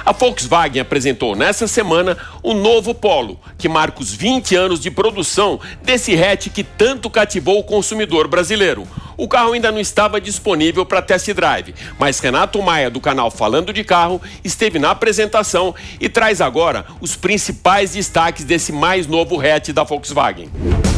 A Volkswagen apresentou nessa semana o novo Polo, que marca os 20 anos de produção desse hatch que tanto cativou o consumidor brasileiro. O carro ainda não estava disponível para test drive, mas Renato Maia, do canal Falando de Carro, esteve na apresentação e traz agora os principais destaques desse mais novo hatch da Volkswagen.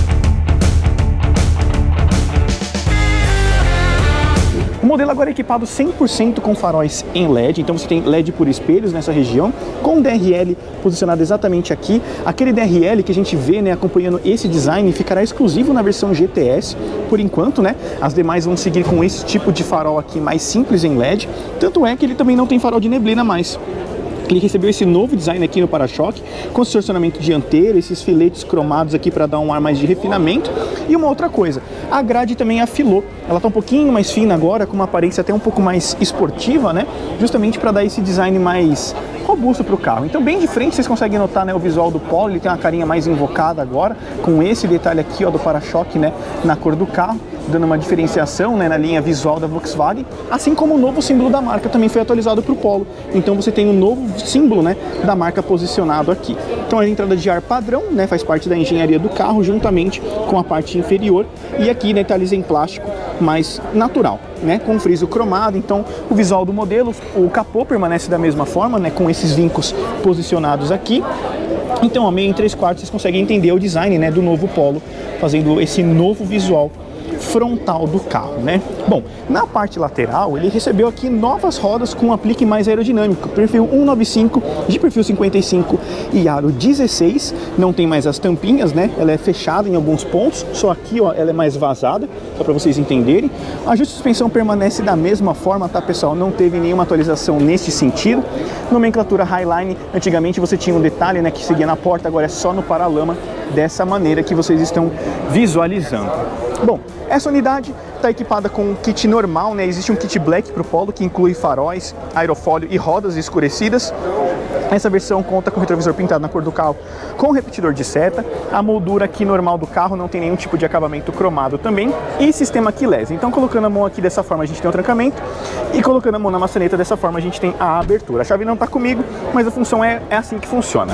O modelo agora é equipado 100% com faróis em LED, então você tem LED por espelhos nessa região, com DRL posicionado exatamente aqui. Aquele DRL que a gente vê, né, acompanhando esse design, ficará exclusivo na versão GTS, por enquanto, né? As demais vão seguir com esse tipo de farol aqui mais simples em LED, tanto é que ele também não tem farol de neblina mais. Ele recebeu esse novo design aqui no para-choque, com estacionamento dianteiro, esses filetes cromados aqui para dar um ar mais de refinamento. E uma outra coisa, a grade também afilou. Ela está um pouquinho mais fina agora, com uma aparência até um pouco mais esportiva, né? Justamente para dar esse design mais robusto para o carro. Então bem de frente vocês conseguem notar, né, o visual do Polo. Ele tem uma carinha mais invocada agora, com esse detalhe aqui, ó, do para-choque, né, na cor do carro, dando uma diferenciação, né, na linha visual da Volkswagen, assim como o novo símbolo da marca também foi atualizado para o Polo. Então você tem um novo símbolo, né, da marca posicionado aqui. Então a entrada de ar padrão, né, faz parte da engenharia do carro, juntamente com a parte inferior, e aqui detalhes em plástico mais natural, né, com friso cromado. Então o visual do modelo, o capô permanece da mesma forma, né, com esses vincos posicionados aqui. Então a meio em 3/4 vocês conseguem entender o design, né, do novo Polo, fazendo esse novo visual frontal do carro, né? Bom, na parte lateral ele recebeu aqui novas rodas com um aplique mais aerodinâmico, perfil 195 de perfil 55 e aro 16, não tem mais as tampinhas, né? Ela é fechada em alguns pontos, só aqui, ó, ela é mais vazada, só para vocês entenderem. A ajuste de suspensão permanece da mesma forma, tá, pessoal? Não teve nenhuma atualização nesse sentido. Nomenclatura Highline, antigamente você tinha um detalhe, né, que seguia na porta, agora é só no paralama, dessa maneira que vocês estão visualizando. Bom, essa unidade está equipada com um kit normal, né? Existe um kit black para o Polo que inclui faróis, aerofólio e rodas escurecidas. Essa versão conta com retrovisor pintado na cor do carro com repetidor de seta. A moldura aqui normal do carro não tem nenhum tipo de acabamento cromado também. E sistema keyless. Então colocando a mão aqui dessa forma a gente tem o trancamento. E colocando a mão na maçaneta dessa forma a gente tem a abertura. A chave não está comigo, mas a função é assim que funciona.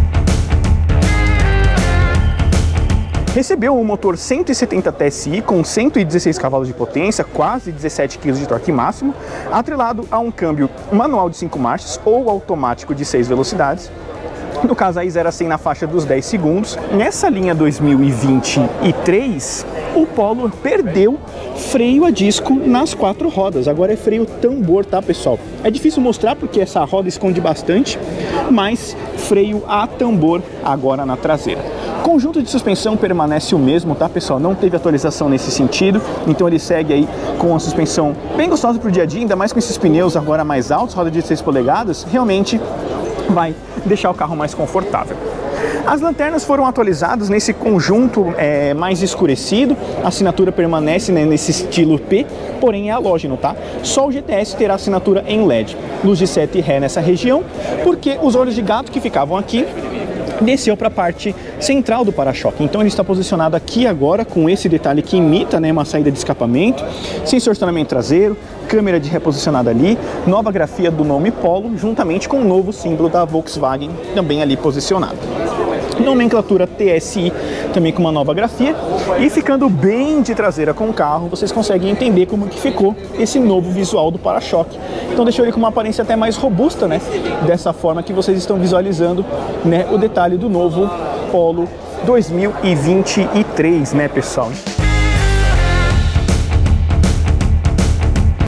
Recebeu um motor 170 TSI com 116 cavalos de potência, quase 17 kg de torque máximo, atrelado a um câmbio manual de 5 marchas ou automático de 6 velocidades. No caso aí 0 a 100 na faixa dos 10 segundos. Nessa linha 2023, o Polo perdeu freio a disco nas 4 rodas. Agora é freio tambor, tá, pessoal? É difícil mostrar porque essa roda esconde bastante, mas freio a tambor agora na traseira. Conjunto de suspensão permanece o mesmo, tá, pessoal? Não teve atualização nesse sentido, então ele segue aí com uma suspensão bem gostosa para o dia a dia, ainda mais com esses pneus agora mais altos, roda de 6 polegadas, realmente vai deixar o carro mais confortável. As lanternas foram atualizadas nesse conjunto mais escurecido, a assinatura permanece, né, nesse estilo P, porém é halógeno, tá? Só o GTS terá assinatura em LED, luz de seta e ré nessa região, porque os olhos de gato que ficavam aqui desceu para a parte central do para-choque. Então ele está posicionado aqui agora com esse detalhe que imita, né, uma saída de escapamento, sensor de estacionamento traseiro, câmera de reposicionada ali, nova grafia do nome Polo, juntamente com o novo símbolo da Volkswagen também ali posicionado. Nomenclatura TSI também com uma nova grafia, e ficando bem de traseira com o carro, vocês conseguem entender como que ficou esse novo visual do para-choque. Então deixou ele com uma aparência até mais robusta, né? Dessa forma que vocês estão visualizando, né, o detalhe do novo Polo 2023, né, pessoal?